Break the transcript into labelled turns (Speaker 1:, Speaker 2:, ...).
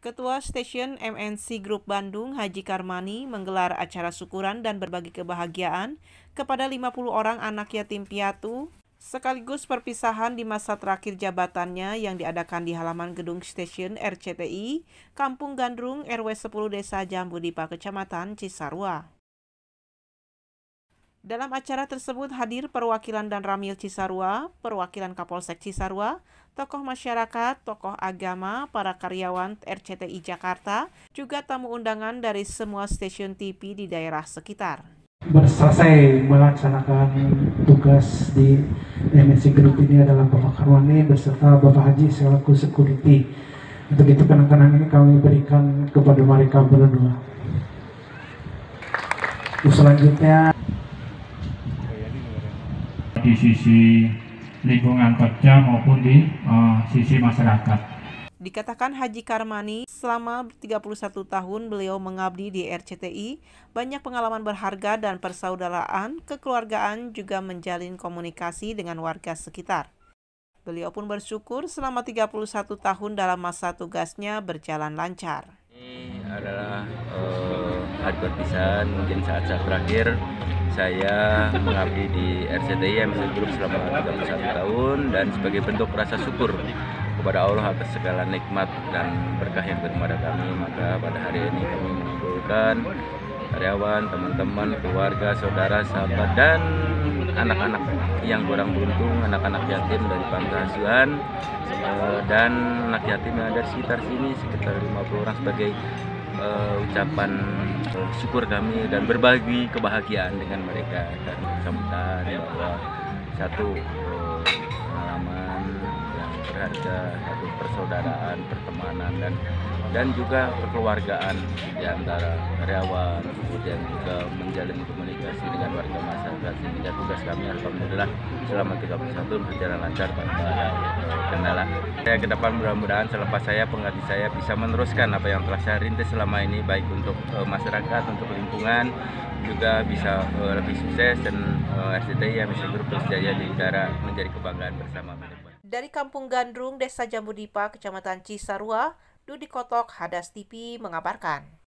Speaker 1: Ketua Stasiun MNC Group Bandung, Haji Karmani, menggelar acara syukuran dan berbagi kebahagiaan kepada 50 orang anak yatim piatu, sekaligus perpisahan di masa terakhir jabatannya yang diadakan di halaman gedung stasiun RCTI, Kampung Gandrung, RW 10 Desa Jambudipa, Kecamatan Cisarua. Dalam acara tersebut hadir perwakilan dan Ramil Cisarua, perwakilan Kapolsek Cisarua, tokoh masyarakat, tokoh agama, para karyawan RCTI Jakarta, juga tamu undangan dari semua stasiun TV di daerah sekitar.
Speaker 2: Selesai melaksanakan tugas di MNC Group ini adalah Bapak Karmani beserta Bapak Haji selaku security. Untuk itu kenang-kenang ini kami berikan kepada mereka berdua. Selanjutnya
Speaker 3: di sisi lingkungan kerja maupun di sisi masyarakat.
Speaker 1: Dikatakan Haji Karmani, selama 31 tahun beliau mengabdi di RCTI, banyak pengalaman berharga dan persaudaraan, kekeluargaan, juga menjalin komunikasi dengan warga sekitar. Beliau pun bersyukur selama 31 tahun dalam masa tugasnya berjalan lancar.
Speaker 4: Ini adalah hari perpisahan, mungkin saat-saat terakhir saya mengabdi di RCTI MNC Group selama 31 tahun dan sebagai bentuk rasa syukur kepada Allah atas segala nikmat dan berkah yang kepada kami, maka pada hari ini kami mengumpulkan karyawan, teman-teman, keluarga, saudara, sahabat, dan anak-anak yang kurang beruntung, anak-anak yatim dari panti asuhan dan anak yatim yang ada di sekitar sini, sekitar 50 orang sebagai ucapan syukur kami dan berbagi kebahagiaan dengan mereka dan sambutan bahwa satu pengalaman yang berharga, satu persaudaraan, pertemanan dan juga kekeluargaan di antara karyawan, kemudian juga menjalin komunikasi dengan warga masyarakat sehingga tugas kami alhamdulillah selama 31 berjalan lancar tanpa ada kendala. Saya ke depan mudah-mudahan selepas saya pengabdi saya bisa meneruskan apa yang telah saya rintis selama ini, baik untuk masyarakat, untuk lingkungan, juga bisa lebih sukses dan RCTI MNC Group terus jaya di udara menjadi kebanggaan bersama.
Speaker 1: Dari Kampung Gandrung, Desa Jambudipa, Kecamatan Cisarua, Dudi Kotok, Hadas TV mengabarkan.